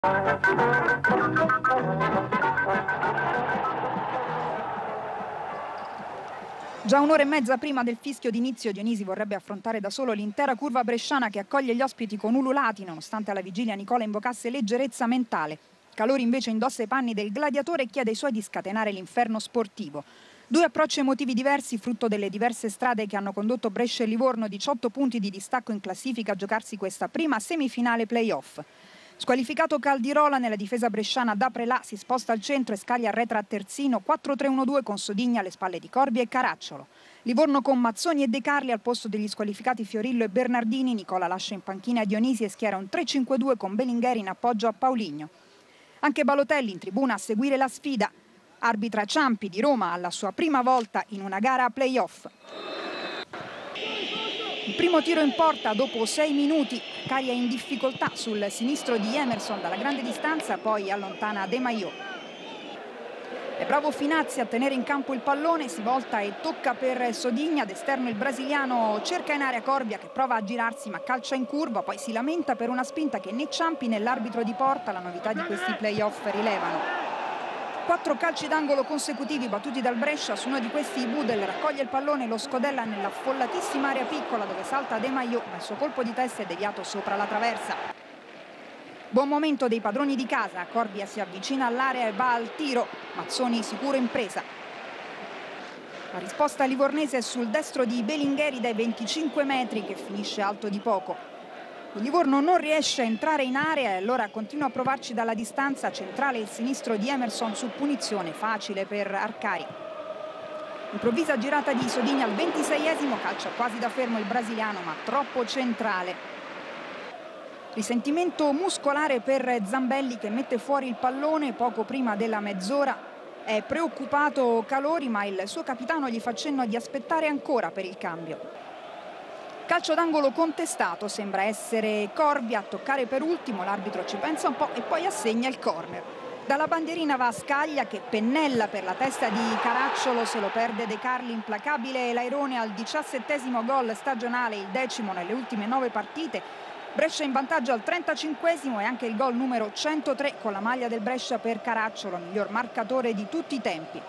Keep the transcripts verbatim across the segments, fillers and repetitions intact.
Già un'ora e mezza prima del fischio d'inizio Dionisi vorrebbe affrontare da solo l'intera curva bresciana che accoglie gli ospiti con ululati, nonostante alla vigilia Nicola invocasse leggerezza mentale. Calori invece indossa i panni del gladiatore e chiede ai suoi di scatenare l'inferno sportivo. Due approcci emotivi diversi, frutto delle diverse strade che hanno condotto Brescia e Livorno, diciotto punti di distacco in classifica a giocarsi questa prima semifinale play-off. Squalificato Caldirola, nella difesa bresciana da Prelà si sposta al centro e Scaglia arretra a terzino, quattro tre uno due con Sodigna alle spalle di Corbi e Caracciolo. Livorno con Mazzoni e De Carli al posto degli squalificati Fiorillo e Bernardini. Nicola lascia in panchina Dionisi e schiera un tre cinque due con Belingheri in appoggio a Paulinho. Anche Balotelli in tribuna a seguire la sfida. Arbitra Ciampi di Roma alla sua prima volta in una gara a play-off. Il primo tiro in porta dopo sei minuti, Caria in difficoltà sul sinistro di Emerson dalla grande distanza, poi allontana De Maio. È bravo Finazzi a tenere in campo il pallone, si volta e tocca per Sodigna, d'esterno il brasiliano cerca in area Corbia che prova a girarsi ma calcia in curva, poi si lamenta per una spinta che né Ciampi né l'arbitro di porta, la novità di questi play-off, rilevano. Quattro calci d'angolo consecutivi battuti dal Brescia, su uno di questi Budel raccoglie il pallone e lo scodella nella affollatissima area piccola dove salta De Maio, ma il suo colpo di testa è deviato sopra la traversa. Buon momento dei padroni di casa, Corbia si avvicina all'area e va al tiro, Mazzoni sicuro in presa. La risposta livornese è sul destro di Belingheri dai venticinque metri che finisce alto di poco. Il Livorno non riesce a entrare in area e allora continua a provarci dalla distanza, centrale il sinistro di Emerson su punizione, facile per Arcari. Improvvisa girata di Sodigna al ventiseiesimo, calcia quasi da fermo il brasiliano ma troppo centrale. Risentimento muscolare per Zambelli che mette fuori il pallone poco prima della mezz'ora. È preoccupato Calori ma il suo capitano gli fa cenno di aspettare ancora per il cambio. Calcio d'angolo contestato, sembra essere Corbia a toccare per ultimo, l'arbitro ci pensa un po' e poi assegna il corner. Dalla bandierina va Scaglia che pennella per la testa di Caracciolo, se lo perde De Carli, implacabile l'airone al diciassettesimo gol stagionale, il decimo nelle ultime nove partite. Brescia in vantaggio al trentacinquesimo e anche il gol numero centotré con la maglia del Brescia per Caracciolo, miglior marcatore di tutti i tempi.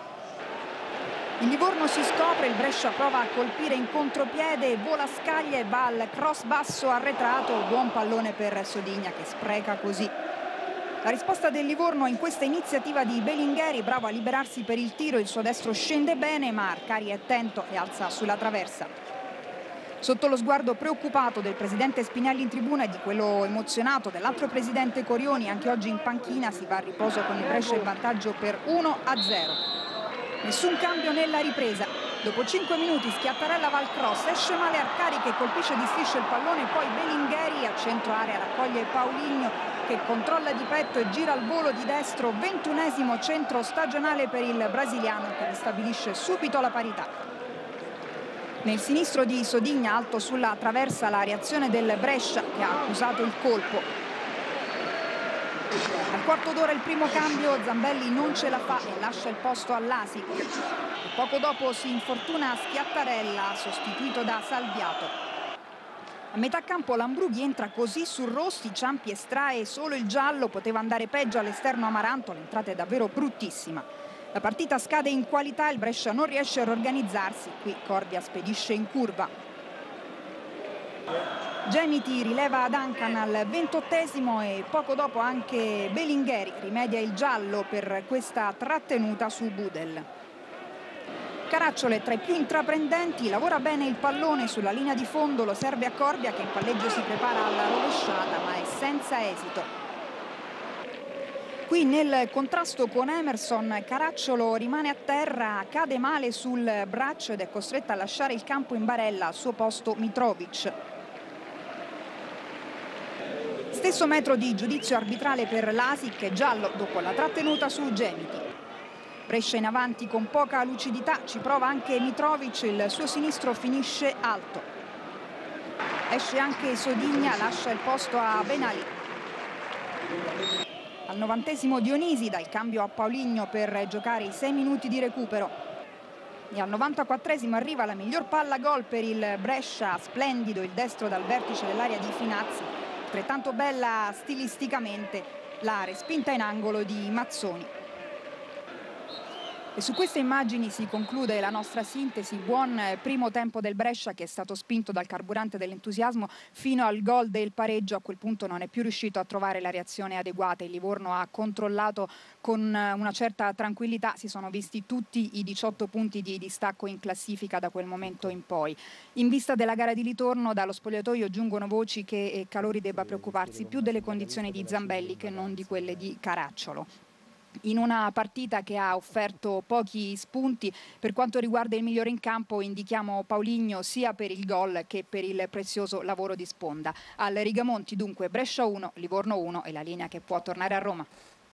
Il Livorno si scopre, il Brescia prova a colpire in contropiede, vola Scaglia e va al cross basso arretrato, buon pallone per Sodigna che spreca così. La risposta del Livorno in questa iniziativa di Belingheri, bravo a liberarsi per il tiro, il suo destro scende bene ma Arcari è attento e alza sulla traversa. Sotto lo sguardo preoccupato del presidente Spinelli in tribuna e di quello emozionato dell'altro presidente Corioni, anche oggi in panchina, si va a riposo con il Brescia in vantaggio per uno a zero. Nessun cambio nella ripresa. Dopo cinque minuti Schiattarella va al cross, esce male Arcari che colpisce di striscio il pallone, poi Belingheri a centro area raccoglie Paulinho che controlla di petto e gira al volo di destro, ventunesimo centro stagionale per il brasiliano che ristabilisce subito la parità. Nel sinistro di Sodigna, alto sulla traversa, la reazione del Brescia che ha accusato il colpo. Al quarto d'ora il primo cambio, Zambelli non ce la fa e lascia il posto all'Asic. Poco dopo si infortuna Schiattarella, sostituito da Salviato. A metà campo Lambrughi entra così su Rossi, Ciampi estrae solo il giallo, poteva andare peggio all'esterno Amaranto, l'entrata è davvero bruttissima. La partita scade in qualità, il Brescia non riesce a riorganizzarsi, qui Corbia spedisce in curva. Gemiti rileva Duncan al ventottesimo e poco dopo anche Belingheri rimedia il giallo per questa trattenuta su Budel. Caracciolo è tra i più intraprendenti, lavora bene il pallone sulla linea di fondo, lo serve a Corbia che in palleggio si prepara alla rovesciata ma è senza esito. Qui nel contrasto con Emerson Caracciolo rimane a terra, cade male sul braccio ed è costretto a lasciare il campo in barella, al suo posto Mitrovic. Stesso metro di giudizio arbitrale per l'Asic, giallo dopo la trattenuta su Gemiti. Brescia in avanti con poca lucidità, ci prova anche Mitrovic, il suo sinistro finisce alto. Esce anche Sodigna, lascia il posto a Benali. Al novantesimo Dionisi dà il cambio a Paulinho per giocare i sei minuti di recupero. E al novantaquattresimo arriva la miglior palla gol per il Brescia, splendido il destro dal vertice dell'area di Finazzi. Altrettanto bella stilisticamente La respinta in angolo di Mazzoni. E su queste immagini si conclude la nostra sintesi. Buon primo tempo del Brescia, che è stato spinto dal carburante dell'entusiasmo fino al gol del pareggio. A quel punto non è più riuscito a trovare la reazione adeguata. Il Livorno ha controllato con una certa tranquillità. Si sono visti tutti i diciotto punti di distacco in classifica da quel momento in poi. In vista della gara di ritorno, dallo spogliatoio giungono voci che Calori debba preoccuparsi più delle condizioni di Zambelli che non di quelle di Caracciolo. In una partita che ha offerto pochi spunti, per quanto riguarda il migliore in campo indichiamo Paulinho sia per il gol che per il prezioso lavoro di sponda. Al Rigamonti dunque Brescia uno, Livorno uno e la linea che può tornare a Roma.